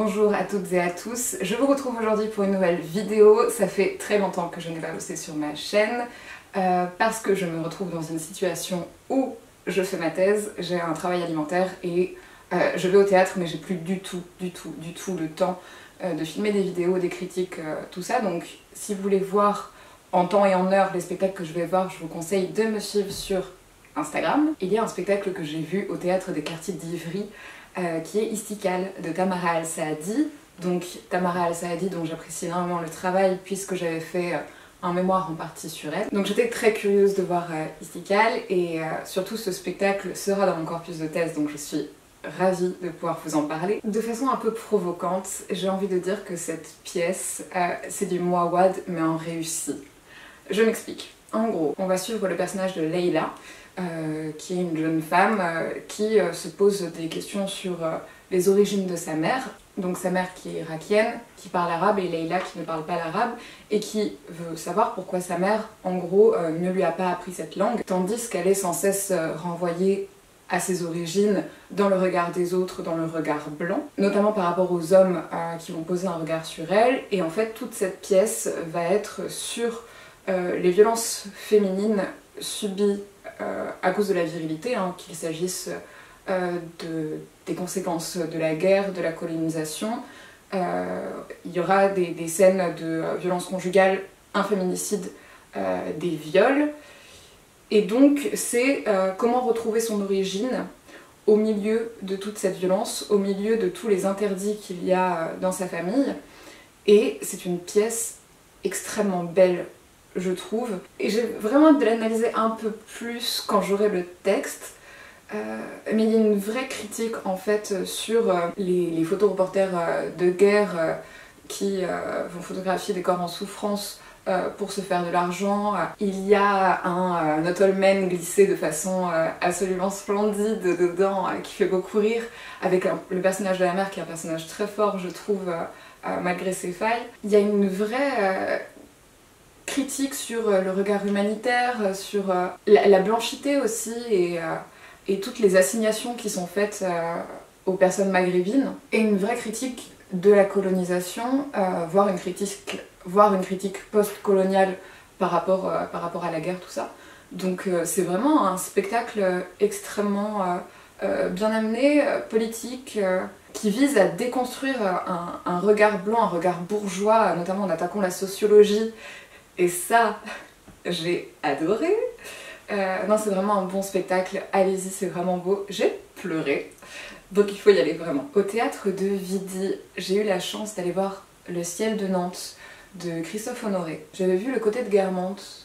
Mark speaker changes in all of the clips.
Speaker 1: Bonjour à toutes et à tous, je vous retrouve aujourd'hui pour une nouvelle vidéo. Ça fait très longtemps que je n'ai pas bossé sur ma chaîne parce que je me retrouve dans une situation où je fais ma thèse, j'ai un travail alimentaire et je vais au théâtre, mais j'ai plus du tout le temps de filmer des vidéos, des critiques, tout ça. Donc si vous voulez voir en temps et en heure les spectacles que je vais voir, je vous conseille de me suivre sur Instagram. Il y a un spectacle que j'ai vu au théâtre des Quartiers d'Ivry qui est Istiqlal de Tamara Al-Saadi. Donc Tamara Al-Saadi dont j'apprécie énormément le travail puisque j'avais fait un mémoire en partie sur elle. Donc j'étais très curieuse de voir Istiqlal et surtout ce spectacle sera dans mon corpus de thèse, donc je suis ravie de pouvoir vous en parler. De façon un peu provocante, j'ai envie de dire que cette pièce c'est du Mouawad mais en réussi. Je m'explique. En gros, on va suivre le personnage de Leila, qui est une jeune femme qui se pose des questions sur les origines de sa mère. Donc sa mère qui est irakienne, qui parle arabe, et Leila qui ne parle pas l'arabe, et qui veut savoir pourquoi sa mère, en gros, ne lui a pas appris cette langue, tandis qu'elle est sans cesse renvoyée à ses origines dans le regard des autres, dans le regard blanc, notamment par rapport aux hommes qui vont poser un regard sur elle. Et en fait, toute cette pièce va être sur les violences féminines subies à cause de la virilité, qu'il s'agisse des conséquences de la guerre, de la colonisation. Il y aura des scènes de violence conjugale, un féminicide, des viols. Et donc c'est comment retrouver son origine au milieu de toute cette violence, au milieu de tous les interdits qu'il y a dans sa famille. Et c'est une pièce extrêmement belle, je trouve. Et j'ai vraiment hâte de l'analyser un peu plus quand j'aurai le texte. Mais il y a une vraie critique en fait sur les photoreporters de guerre qui vont photographier des corps en souffrance pour se faire de l'argent. Il y a un Ottoman glissé de façon absolument splendide dedans qui fait beaucoup rire, avec le personnage de la mère qui est un personnage très fort, je trouve, malgré ses failles. Il y a une vraie critique sur le regard humanitaire, sur la blanchité aussi, et toutes les assignations qui sont faites aux personnes maghrébines, et une vraie critique de la colonisation, voire une critique post-coloniale par rapport à la guerre, tout ça. Donc c'est vraiment un spectacle extrêmement bien amené, politique, qui vise à déconstruire un regard blanc, un regard bourgeois, notamment en attaquant la sociologie. Et ça, j'ai adoré. Non, c'est vraiment un bon spectacle, allez-y, c'est vraiment beau. J'ai pleuré, donc il faut y aller vraiment. Au théâtre de Vidi, j'ai eu la chance d'aller voir Le ciel de Nantes de Christophe Honoré. J'avais vu Le côté de Guermantes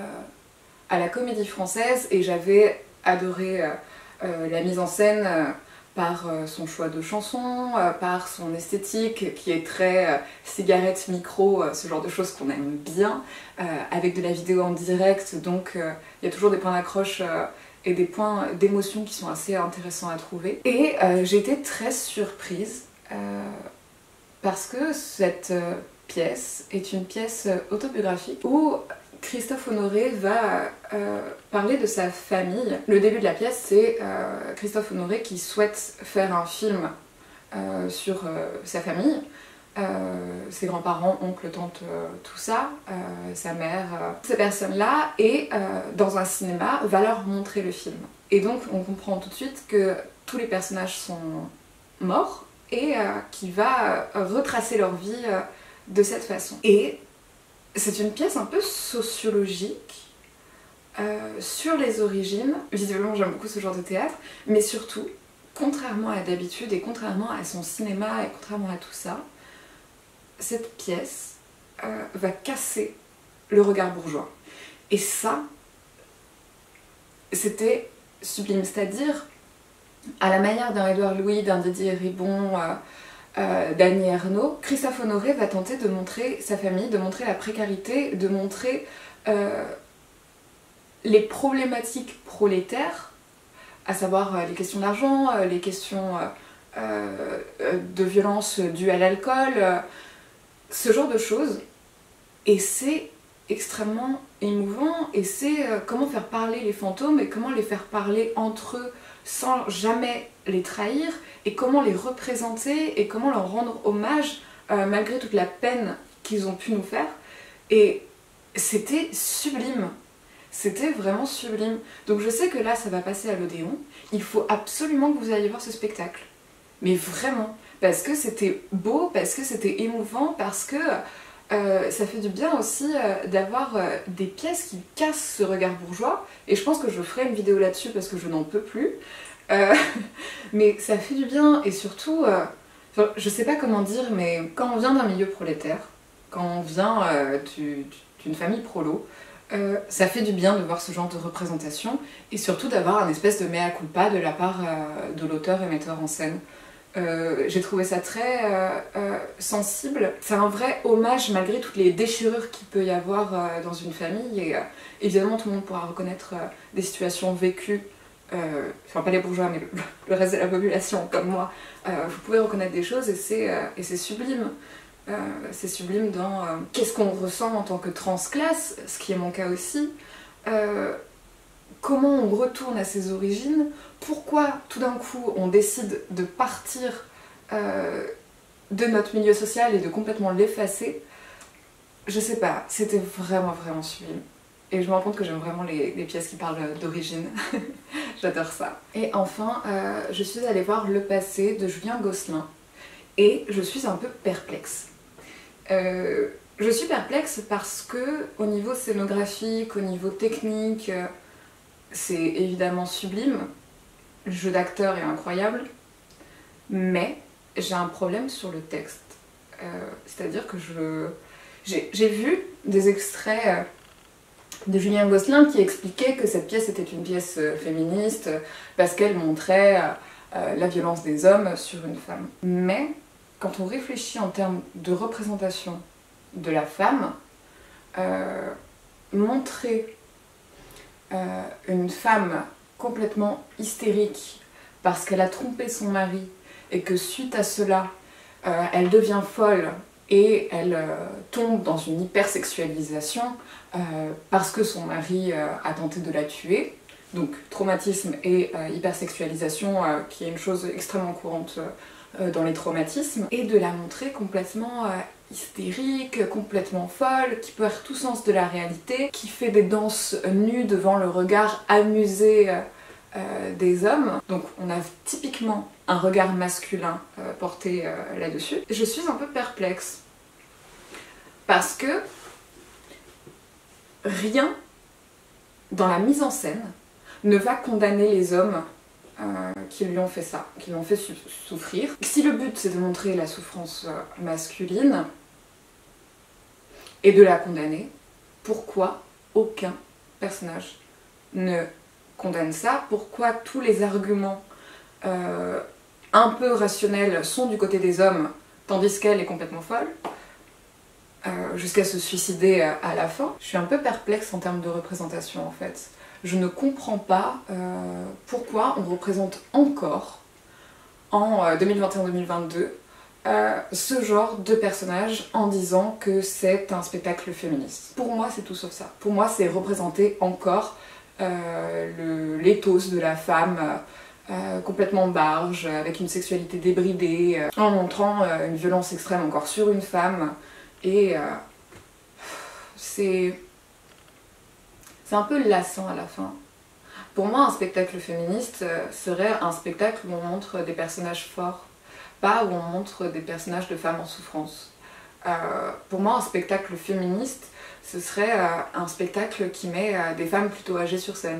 Speaker 1: à la Comédie Française et j'avais adoré la mise en scène par son choix de chansons, par son esthétique qui est très cigarette, micro, ce genre de choses qu'on aime bien, avec de la vidéo en direct, donc il y a toujours des points d'accroche et des points d'émotion qui sont assez intéressants à trouver. Et j'ai été très surprise parce que cette pièce est une pièce autobiographique où Christophe Honoré va parler de sa famille. Le début de la pièce, c'est Christophe Honoré qui souhaite faire un film sur sa famille, ses grands-parents, oncles, tantes, tout ça, sa mère, ces personnes-là, et dans un cinéma, va leur montrer le film. Et donc on comprend tout de suite que tous les personnages sont morts et qu'il va retracer leur vie de cette façon. Et c'est une pièce un peu sociologique sur les origines. Visiblement j'aime beaucoup ce genre de théâtre, mais surtout, contrairement à d'habitude et contrairement à son cinéma et contrairement à tout ça, cette pièce va casser le regard bourgeois. Et ça, c'était sublime, c'est-à-dire à la manière d'un Édouard Louis, d'un Didier Ribon, d'Annie Ernaux, Christophe Honoré va tenter de montrer sa famille, de montrer la précarité, de montrer les problématiques prolétaires, à savoir les questions d'argent, les questions de violence dues à l'alcool, ce genre de choses. Et c'est extrêmement émouvant, et c'est comment faire parler les fantômes et comment les faire parler entre eux sans jamais les trahir, et comment les représenter et comment leur rendre hommage malgré toute la peine qu'ils ont pu nous faire. Et c'était sublime. C'était vraiment sublime. Donc je sais que là ça va passer à l'Odéon. Il faut absolument que vous alliez voir ce spectacle. Mais vraiment. Parce que c'était beau, parce que c'était émouvant, parce que ça fait du bien aussi d'avoir des pièces qui cassent ce regard bourgeois. Et je pense que je ferai une vidéo là-dessus parce que je n'en peux plus. Mais ça fait du bien et surtout, je sais pas comment dire, mais quand on vient d'un milieu prolétaire, quand on vient d'une famille prolo, ça fait du bien de voir ce genre de représentation et surtout d'avoir un espèce de mea culpa de la part de l'auteur et metteur en scène. J'ai trouvé ça très sensible. C'est un vrai hommage malgré toutes les déchirures qu'il peut y avoir dans une famille et évidemment tout le monde pourra reconnaître des situations vécues, enfin pas les bourgeois mais le reste de la population comme moi, vous pouvez reconnaître des choses et c'est sublime. C'est sublime dans qu'est-ce qu'on ressent en tant que transclasse, ce qui est mon cas aussi, comment on retourne à ses origines, pourquoi tout d'un coup on décide de partir de notre milieu social et de complètement l'effacer. Je sais pas, c'était vraiment sublime. Et je me rends compte que j'aime vraiment les pièces qui parlent d'origine. J'adore ça. Et enfin, je suis allée voir Le Passé de Julien Gosselin. Et je suis un peu perplexe. Je suis perplexe parce que au niveau scénographique, au niveau technique, c'est évidemment sublime. Le jeu d'acteur est incroyable. Mais j'ai un problème sur le texte. C'est-à-dire que j'ai vu des extraits de Julien Gosselin qui expliquait que cette pièce était une pièce féministe parce qu'elle montrait la violence des hommes sur une femme. Mais quand on réfléchit en termes de représentation de la femme, montrer une femme complètement hystérique parce qu'elle a trompé son mari et que suite à cela, elle devient folle et elle tombe dans une hypersexualisation parce que son mari a tenté de la tuer. Donc traumatisme et hypersexualisation qui est une chose extrêmement courante dans les traumatismes, et de la montrer complètement hystérique, complètement folle, qui perd tout sens de la réalité, qui fait des danses nues devant le regard amusé des hommes. Donc on a typiquement un regard masculin porté là-dessus. Je suis un peu perplexe parce que rien dans la mise en scène ne va condamner les hommes qui lui ont fait ça, qui lui ont fait souffrir. Si le but c'est de montrer la souffrance masculine et de la condamner, pourquoi aucun personnage ne condamne ça? Pourquoi tous les arguments un peu rationnels sont du côté des hommes tandis qu'elle est complètement folle jusqu'à se suicider à la fin? Je suis un peu perplexe en termes de représentation en fait. Je ne comprends pas pourquoi on représente encore, en 2021-2022, ce genre de personnage en disant que c'est un spectacle féministe. Pour moi, c'est tout sauf ça. Pour moi, c'est représenter encore l'éthos de la femme complètement barge, avec une sexualité débridée, en montrant une violence extrême encore sur une femme. Et c'est un peu lassant à la fin. Pour moi, un spectacle féministe serait un spectacle où on montre des personnages forts, pas où on montre des personnages de femmes en souffrance. Pour moi, un spectacle féministe, ce serait un spectacle qui met des femmes plutôt âgées sur scène,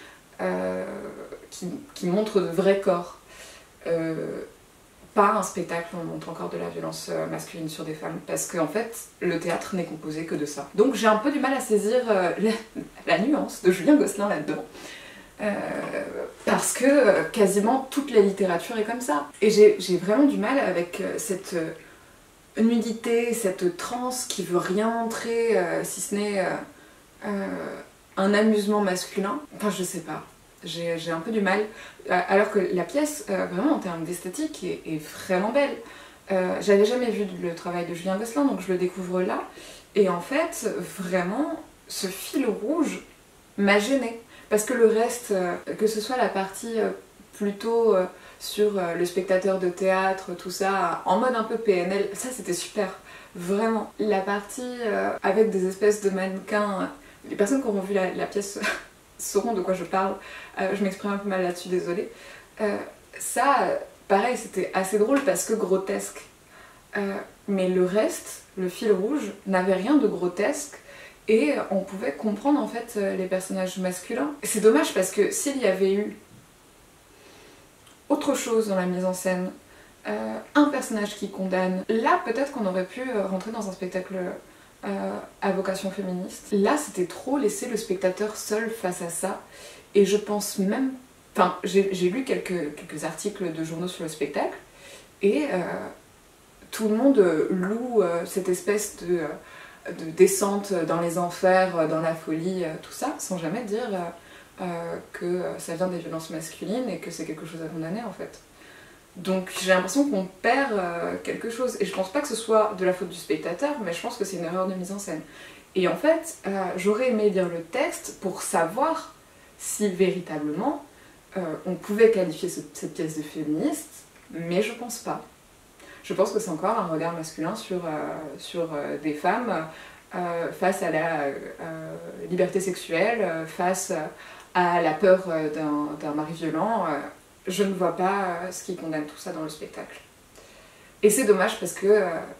Speaker 1: qui montre de vrais corps. Pas un spectacle où on montre encore de la violence masculine sur des femmes, parce qu'en fait, le théâtre n'est composé que de ça. Donc j'ai un peu du mal à saisir la nuance de Julien Gosselin là-dedans. Parce que quasiment toute la littérature est comme ça. Et j'ai vraiment du mal avec cette nudité, cette transe qui veut rien montrer, si ce n'est un amusement masculin. Enfin, je sais pas. J'ai un peu du mal, alors que la pièce, vraiment en termes d'esthétique, est vraiment belle. J'avais jamais vu le travail de Julien Gosselin, donc je le découvre là. Et en fait, vraiment, ce fil rouge m'a gênée. Parce que le reste, que ce soit la partie plutôt sur le spectateur de théâtre, tout ça, en mode un peu PNL. Ça c'était super, vraiment. La partie avec des espèces de mannequins, les personnes qui auront vu la pièce sauront de quoi je parle, je m'exprime un peu mal là-dessus, désolée. Ça, pareil, c'était assez drôle parce que grotesque. Mais le reste, le fil rouge, n'avait rien de grotesque et on pouvait comprendre en fait les personnages masculins. C'est dommage parce que s'il y avait eu autre chose dans la mise en scène, un personnage qui condamne, là peut-être qu'on aurait pu rentrer dans un spectacle à vocation féministe. Là c'était trop laisser le spectateur seul face à ça et je pense même... Enfin, j'ai lu quelques articles de journaux sur le spectacle et tout le monde loue cette espèce de descente dans les enfers, dans la folie, tout ça, sans jamais dire que ça vient des violences masculines et que c'est quelque chose à condamner en fait. Donc j'ai l'impression qu'on perd quelque chose, et je pense pas que ce soit de la faute du spectateur, mais je pense que c'est une erreur de mise en scène. Et en fait, j'aurais aimé lire le texte pour savoir si véritablement on pouvait qualifier cette pièce de féministe, mais je pense pas. Je pense que c'est encore un regard masculin sur des femmes face à la liberté sexuelle, face à la peur d'un mari violent. Je ne vois pas ce qui condamne tout ça dans le spectacle. Et c'est dommage parce que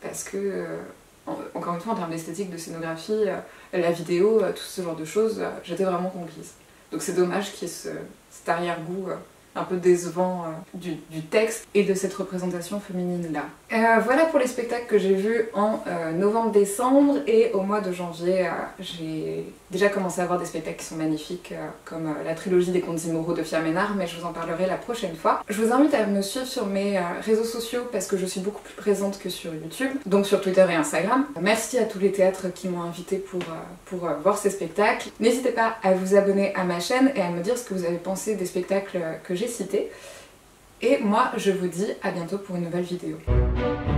Speaker 1: encore une fois, en termes d'esthétique, de scénographie, la vidéo, tout ce genre de choses, j'étais vraiment conquise. Donc c'est dommage qu'il y ait cet arrière-goût un peu décevant du texte et de cette représentation féminine là. Voilà pour les spectacles que j'ai vus en novembre-décembre, et au mois de janvier j'ai déjà commencé à voir des spectacles qui sont magnifiques comme la trilogie des Contes immoraux de Fia Ménard, mais je vous en parlerai la prochaine fois. Je vous invite à me suivre sur mes réseaux sociaux parce que je suis beaucoup plus présente que sur YouTube, donc sur Twitter et Instagram. Merci à tous les théâtres qui m'ont invitée pour voir ces spectacles. N'hésitez pas à vous abonner à ma chaîne et à me dire ce que vous avez pensé des spectacles que j'ai cités. Et moi, je vous dis à bientôt pour une nouvelle vidéo.